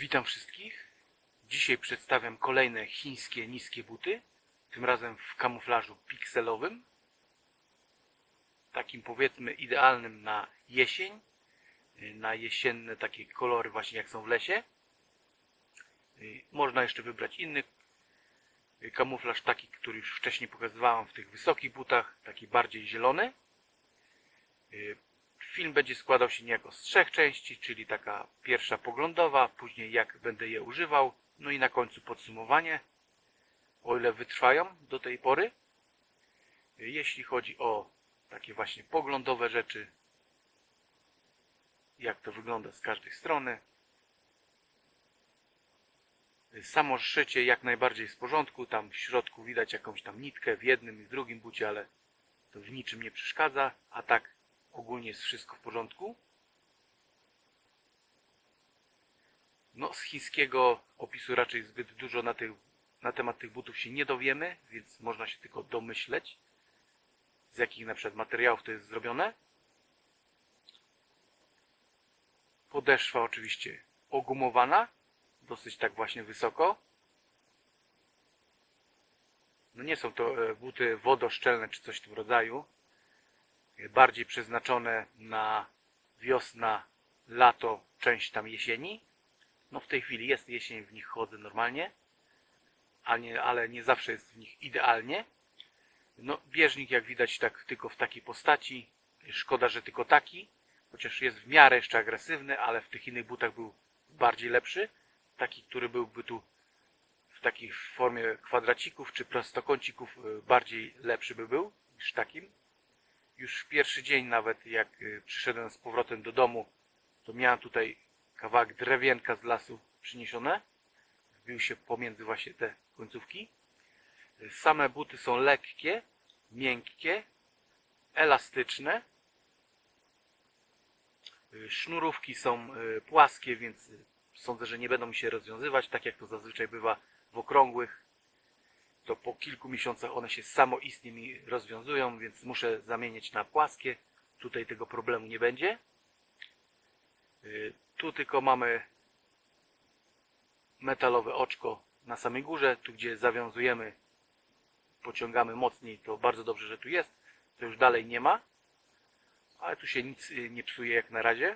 Witam wszystkich. Dzisiaj przedstawiam kolejne chińskie niskie buty. Tym razem w kamuflażu pikselowym. Takim powiedzmy idealnym na jesień. Na jesienne takie kolory właśnie jak są w lesie. Można jeszcze wybrać inny kamuflaż, taki, który już wcześniej pokazywałem w tych wysokich butach. Taki bardziej zielony. Film będzie składał się niejako z 3 części, czyli taka pierwsza poglądowa, później jak będę je używał, no i na końcu podsumowanie, o ile wytrwają do tej pory. Jeśli chodzi o takie właśnie poglądowe rzeczy, jak to wygląda z każdej strony. Samo szycie jak najbardziej jest w porządku, tam w środku widać jakąś tam nitkę w jednym i w drugim bucie, ale to w niczym nie przeszkadza, a tak ogólnie jest wszystko w porządku. No, z chińskiego opisu raczej zbyt dużo na temat tych butów się nie dowiemy, więc można się tylko domyśleć, z jakich na przykład materiałów to jest zrobione. Podeszwa oczywiście ogumowana, dosyć tak właśnie wysoko. No nie są to buty wodoszczelne czy coś w tym rodzaju. Bardziej przeznaczone na wiosna, lato, część tam jesieni. No w tej chwili jest jesień, w nich chodzę normalnie, ale nie zawsze jest w nich idealnie. No bieżnik jak widać tak tylko w takiej postaci. Szkoda, że tylko taki, chociaż jest w miarę jeszcze agresywny, ale w tych innych butach był bardziej lepszy. Taki, który byłby tu w takiej formie kwadracików czy prostokącików, bardziej lepszy by był niż takim. Już w pierwszy dzień nawet jak przyszedłem z powrotem do domu, to miałem tutaj kawałek drewienka z lasu przyniesione. Wbił się pomiędzy właśnie te końcówki. Same buty są lekkie, miękkie, elastyczne. Sznurówki są płaskie, więc sądzę, że nie będą mi się rozwiązywać, tak jak to zazwyczaj bywa w okrągłych. To po kilku miesiącach one się samoistnie mi rozwiązują, więc muszę zamienić na płaskie. Tutaj tego problemu nie będzie. Tu tylko mamy metalowe oczko na samej górze. Tu gdzie zawiązujemy, pociągamy mocniej, to bardzo dobrze, że tu jest. To już dalej nie ma. Ale tu się nic nie psuje jak na razie.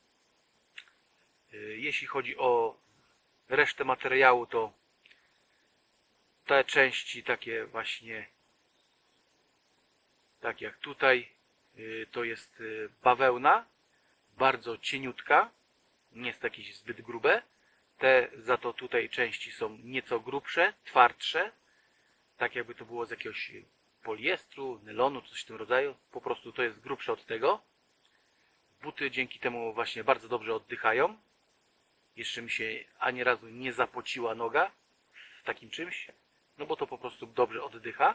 Jeśli chodzi o resztę materiału, to te części takie właśnie, tak jak tutaj, to jest bawełna, bardzo cieniutka, nie jest jakieś zbyt grube. Te za to tutaj części są nieco grubsze, twardsze, tak jakby to było z jakiegoś poliestru, nylonu, coś w tym rodzaju. Po prostu to jest grubsze od tego. Buty dzięki temu właśnie bardzo dobrze oddychają. Jeszcze mi się ani razu nie zapociła noga w takim czymś, no bo to po prostu dobrze oddycha.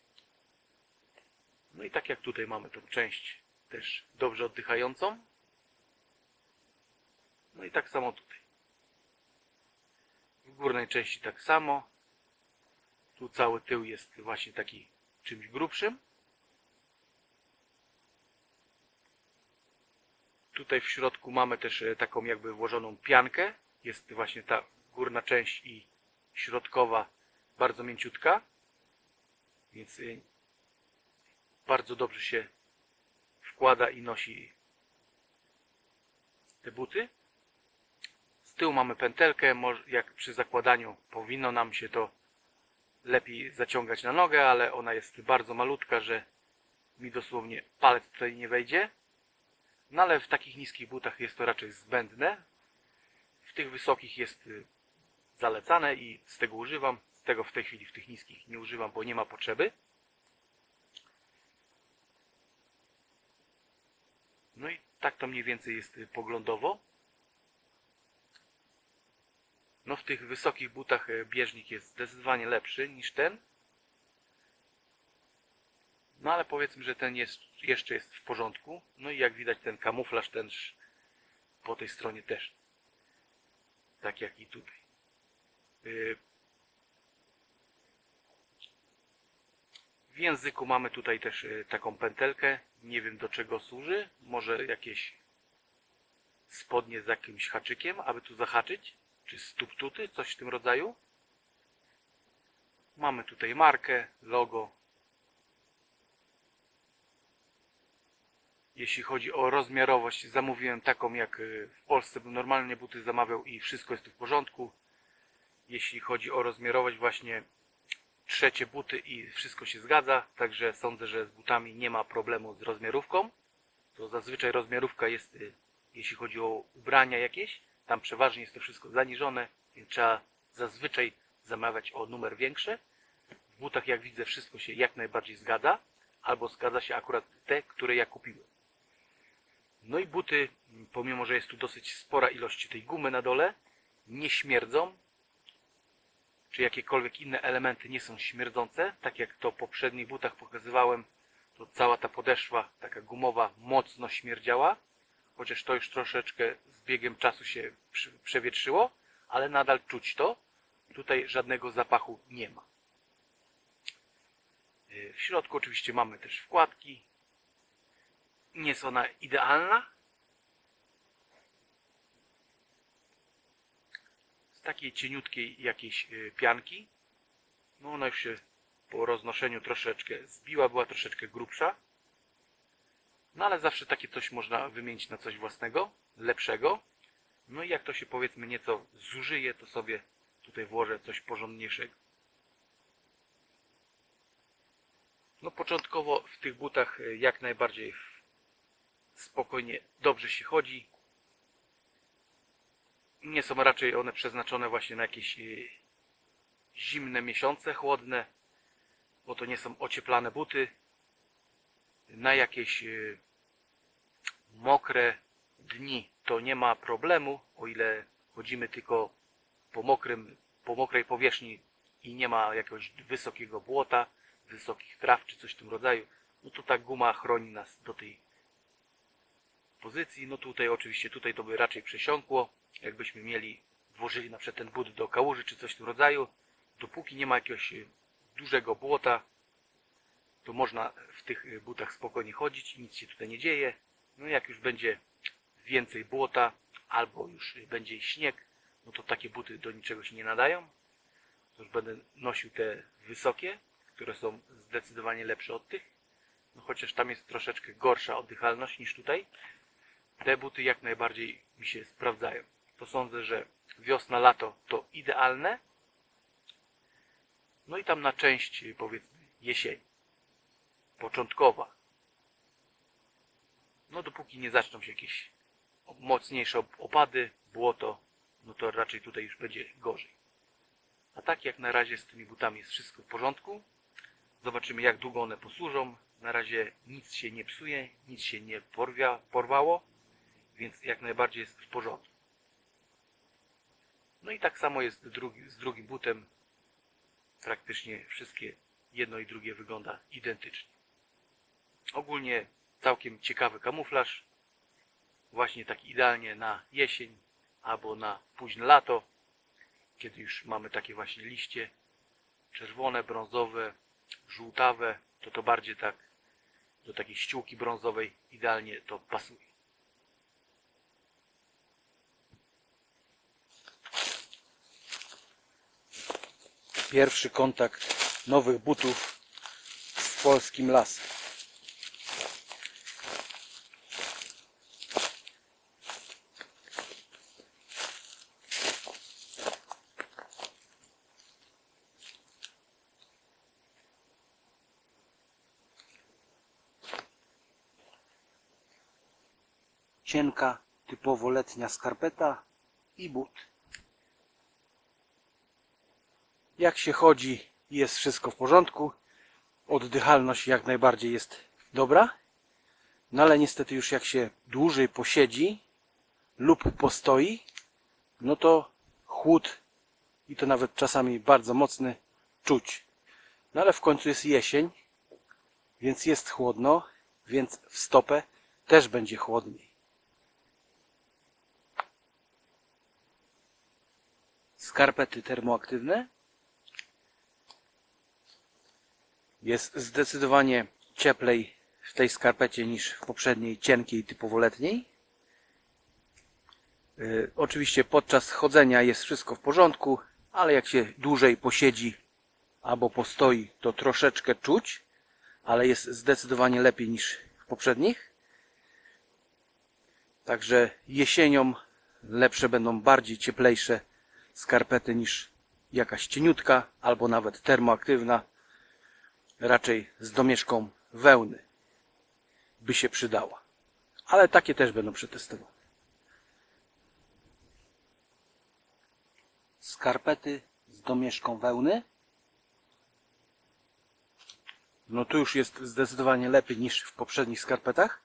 No i tak jak tutaj mamy tą część też dobrze oddychającą. No i tak samo tutaj. W górnej części tak samo. Tu cały tył jest właśnie taki czymś grubszym. Tutaj w środku mamy też taką jakby włożoną piankę. Jest właśnie ta górna część i środkowa bardzo mięciutka. Więc bardzo dobrze się wkłada i nosi te buty. Z tyłu mamy pętelkę, jak przy zakładaniu powinno nam się to lepiej zaciągać na nogę, ale ona jest bardzo malutka, że mi dosłownie palec tutaj nie wejdzie. No ale w takich niskich butach jest to raczej zbędne. W tych wysokich jest zalecane i z tego używam. Z tego w tej chwili w tych niskich nie używam, bo nie ma potrzeby. No i tak to mniej więcej jest poglądowo. No w tych wysokich butach bieżnik jest zdecydowanie lepszy niż ten. No ale powiedzmy, że ten jeszcze jest w porządku. No i jak widać ten kamuflaż też po tej stronie też. Tak jak i tutaj. W języku mamy tutaj też taką pętelkę. Nie wiem do czego służy. Może jakieś spodnie z jakimś haczykiem, aby tu zahaczyć. czy Stuptuty, coś w tym rodzaju. Mamy tutaj markę, logo. Jeśli chodzi o rozmiarowość, zamówiłem taką jak w Polsce bym normalnie buty zamawiał i wszystko jest tu w porządku. Jeśli chodzi o rozmiarowość, właśnie trzecie buty i wszystko się zgadza, także sądzę, że z butami nie ma problemu z rozmiarówką. To zazwyczaj rozmiarówka jest, jeśli chodzi o ubrania jakieś, tam przeważnie jest to wszystko zaniżone, więc trzeba zazwyczaj zamawiać o numer większy. W butach, jak widzę, wszystko się jak najbardziej zgadza, albo zgadza się akurat te, które ja kupiłem. No i buty, pomimo że jest tu dosyć spora ilość tej gumy na dole, nie śmierdzą, czy jakiekolwiek inne elementy nie są śmierdzące, tak jak to w poprzednich butach pokazywałem, to cała ta podeszwa, taka gumowa, mocno śmierdziała, chociaż to już troszeczkę z biegiem czasu się przewietrzyło, ale nadal czuć to. Tutaj żadnego zapachu nie ma. W środku oczywiście mamy też wkładki. Nie jest ona idealna. Z takiej cieniutkiej jakiejś pianki. No ona już się po roznoszeniu troszeczkę zbiła, była troszeczkę grubsza. No ale zawsze takie coś można wymienić na coś własnego, lepszego. No i jak to się powiedzmy nieco zużyje, to sobie tutaj włożę coś porządniejszego. No początkowo w tych butach jak najbardziej spokojnie, dobrze się chodzi. Nie są raczej one przeznaczone właśnie na jakieś zimne miesiące, chłodne, bo to nie są ocieplane buty. Na jakieś mokre dni to nie ma problemu, o ile chodzimy tylko po mokrej powierzchni i nie ma jakiegoś wysokiego błota, wysokich traw czy coś w tym rodzaju, no to ta guma chroni nas do tej pozycji. No tutaj oczywiście to by raczej przesiąkło, jakbyśmy włożyli na przykład ten but do kałuży czy coś w tym rodzaju. Dopóki nie ma jakiegoś dużego błota, to można w tych butach spokojnie chodzić i nic się tutaj nie dzieje. No jak już będzie więcej błota albo już będzie śnieg, no to takie buty do niczego się nie nadają. To już będę nosił te wysokie, które są zdecydowanie lepsze od tych. No chociaż tam jest troszeczkę gorsza oddychalność niż tutaj. Te buty jak najbardziej mi się sprawdzają. To sądzę, że wiosna, lato to idealne. No i tam na część powiedzmy jesień. Początkowa. No dopóki nie zaczną się jakieś mocniejsze opady, błoto, no to raczej tutaj już będzie gorzej. A tak jak na razie z tymi butami jest wszystko w porządku. Zobaczymy jak długo one posłużą. Na razie nic się nie psuje, nic się nie porwało, więc jak najbardziej jest w porządku. No i tak samo jest z drugim butem. Praktycznie wszystkie jedno i drugie wygląda identycznie. Ogólnie całkiem ciekawy kamuflaż. Właśnie taki idealnie na jesień albo na późne lato, kiedy już mamy takie właśnie liście czerwone, brązowe, żółtawe, to bardziej tak do takiej ściółki brązowej idealnie to pasuje. Pierwszy kontakt nowych butów z polskim lasem. Cienka, typowo letnia skarpeta i but. Jak się chodzi, jest wszystko w porządku. Oddychalność jak najbardziej jest dobra. No ale niestety już jak się dłużej posiedzi lub postoi, no to chłód i to nawet czasami bardzo mocny czuć. No ale w końcu jest jesień, więc jest chłodno, więc w stopę też będzie chłodniej. Skarpety termoaktywne. Jest zdecydowanie cieplej w tej skarpecie niż w poprzedniej cienkiej typowo letniej. Oczywiście podczas chodzenia jest wszystko w porządku, ale jak się dłużej posiedzi albo postoi, to troszeczkę czuć, ale jest zdecydowanie lepiej niż w poprzednich. Także jesienią lepsze będą bardziej cieplejsze skarpety niż jakaś cieniutka albo nawet termoaktywna. Raczej z domieszką wełny by się przydała. Ale takie też będą przetestowane. Skarpety z domieszką wełny. No tu już jest zdecydowanie lepiej niż w poprzednich skarpetach.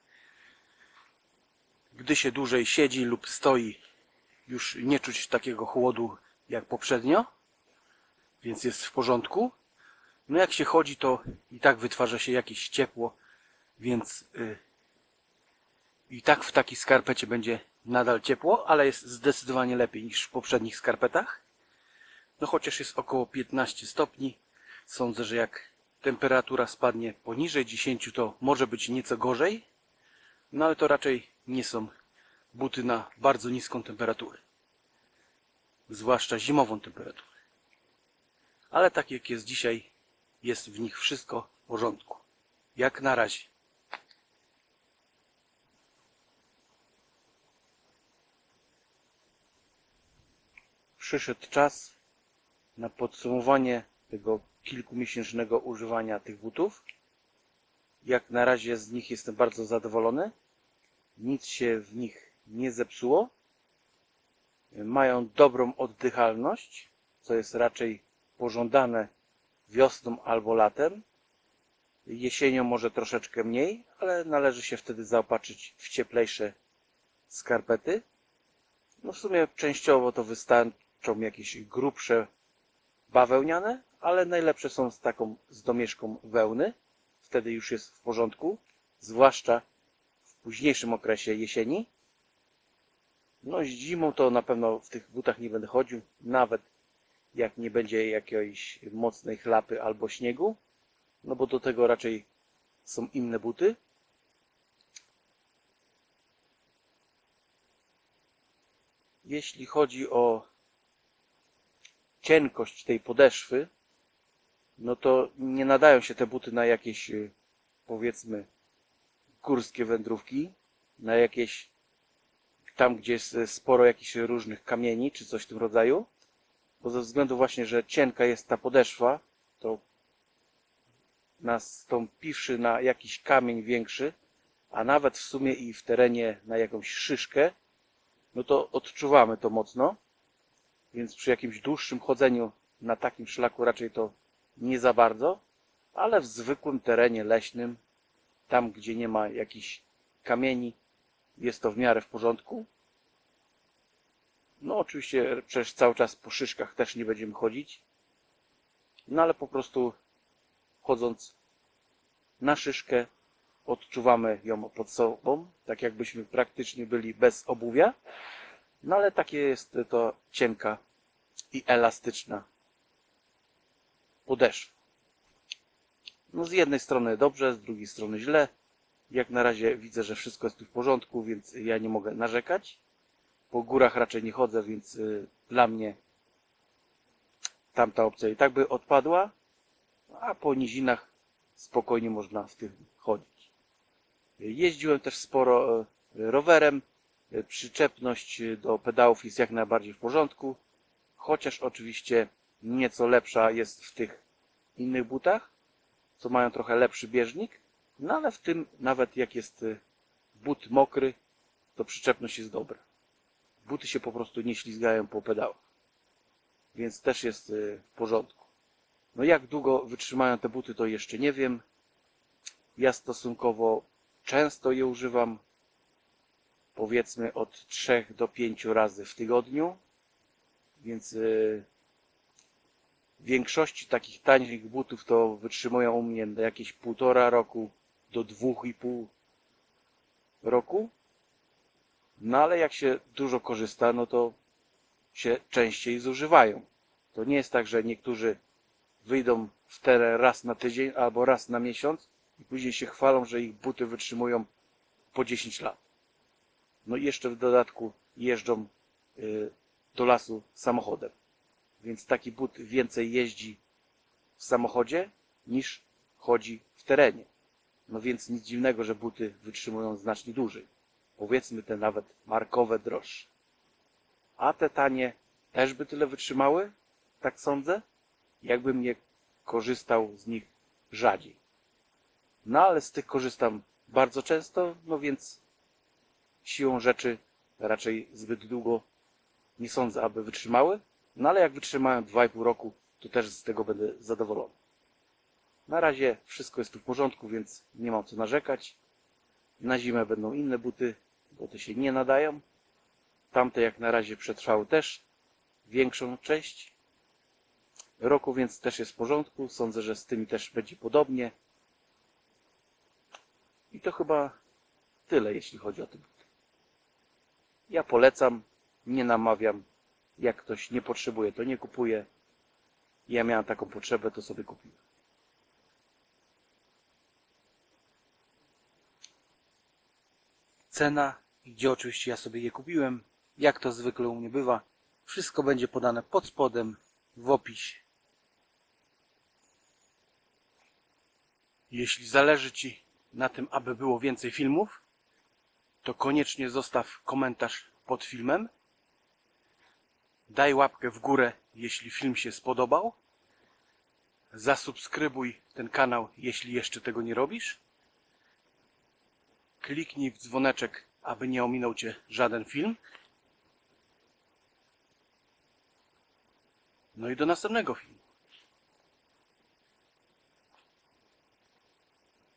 Gdy się dłużej siedzi lub stoi, już nie czuć takiego chłodu jak poprzednio, więc jest w porządku. No jak się chodzi, to i tak wytwarza się jakieś ciepło, więc i tak w takiej skarpecie będzie nadal ciepło, ale jest zdecydowanie lepiej niż w poprzednich skarpetach. No chociaż jest około 15 stopni, sądzę, że jak temperatura spadnie poniżej 10, to może być nieco gorzej. No ale to raczej nie są buty na bardzo niską temperaturę. Zwłaszcza zimową temperaturę. Ale tak jak jest dzisiaj, jest w nich wszystko w porządku. Jak na razie. Przyszedł czas na podsumowanie tego kilkumiesięcznego używania tych butów. Jak na razie z nich jestem bardzo zadowolony. Nic się w nich nie zepsuło. Mają dobrą oddychalność, co jest raczej pożądane wiosną albo latem. Jesienią może troszeczkę mniej, ale należy się wtedy zaopatrzyć w cieplejsze skarpety. No w sumie częściowo to wystarczą jakieś grubsze bawełniane, ale najlepsze są z domieszką wełny. Wtedy już jest w porządku, zwłaszcza w późniejszym okresie jesieni. No zimą to na pewno w tych butach nie będę chodził, nawet jak nie będzie jakiejś mocnej chlapy albo śniegu, no bo do tego raczej są inne buty. Jeśli chodzi o cienkość tej podeszwy, no to nie nadają się te buty na jakieś, powiedzmy, górskie wędrówki, na jakieś tam, gdzie jest sporo jakichś różnych kamieni, czy coś w tym rodzaju, bo ze względu właśnie, że cienka jest ta podeszwa, to nastąpiwszy na jakiś kamień większy, a nawet w sumie i w terenie na jakąś szyszkę, no to odczuwamy to mocno, więc przy jakimś dłuższym chodzeniu na takim szlaku raczej to nie za bardzo, ale w zwykłym terenie leśnym, tam gdzie nie ma jakichś kamieni, jest to w miarę w porządku. No oczywiście przecież cały czas po szyszkach też nie będziemy chodzić, no ale po prostu chodząc na szyszkę odczuwamy ją pod sobą, tak jakbyśmy praktycznie byli bez obuwia, no ale takie jest to cienka i elastyczna podeszwa. No z jednej strony dobrze, z drugiej strony źle. Jak na razie widzę, że wszystko jest tu w porządku, więc ja nie mogę narzekać. Po górach raczej nie chodzę, więc dla mnie tamta opcja i tak by odpadła, a po nizinach spokojnie można w tym chodzić. Jeździłem też sporo rowerem. Przyczepność do pedałów jest jak najbardziej w porządku, chociaż oczywiście nieco lepsza jest w tych innych butach, co mają trochę lepszy bieżnik, no ale w tym nawet jak jest but mokry, to przyczepność jest dobra. Buty się po prostu nie ślizgają po pedałach, więc też jest w porządku. No jak długo wytrzymają te buty, to jeszcze nie wiem. Ja stosunkowo często je używam, powiedzmy od 3 do 5 razy w tygodniu, więc w większości takich tanich butów to wytrzymują u mnie do jakieś 1,5 roku do 2,5 roku. No ale jak się dużo korzysta, no to się częściej zużywają. To nie jest tak, że niektórzy wyjdą w teren raz na tydzień albo raz na miesiąc i później się chwalą, że ich buty wytrzymują po 10 lat. No i jeszcze w dodatku jeżdżą do lasu samochodem. Więc taki but więcej jeździ w samochodzie niż chodzi w terenie. No więc nic dziwnego, że buty wytrzymują znacznie dłużej. Powiedzmy te nawet markowe droższe. A te tanie też by tyle wytrzymały? Tak sądzę. Jakbym nie korzystał z nich rzadziej. No ale z tych korzystam bardzo często, no więc siłą rzeczy raczej zbyt długo nie sądzę, aby wytrzymały. No ale jak wytrzymają 2,5 roku, to też z tego będę zadowolony. Na razie wszystko jest tu w porządku, więc nie mam co narzekać. Na zimę będą inne buty, bo te się nie nadają. Tamte jak na razie przetrwały też większą część roku, więc też jest w porządku. Sądzę, że z tymi też będzie podobnie. I to chyba tyle, jeśli chodzi o te buty. Ja polecam, nie namawiam. Jak ktoś nie potrzebuje, to nie kupuje. Ja miałem taką potrzebę, to sobie kupiłem. Cena i gdzie oczywiście ja sobie je kupiłem, jak to zwykle u mnie bywa. Wszystko będzie podane pod spodem, w opisie. Jeśli zależy Ci na tym, aby było więcej filmów, to koniecznie zostaw komentarz pod filmem. Daj łapkę w górę, jeśli film się spodobał. Zasubskrybuj ten kanał, jeśli jeszcze tego nie robisz. Kliknij w dzwoneczek, aby nie ominął Cię żaden film. No i do następnego filmu.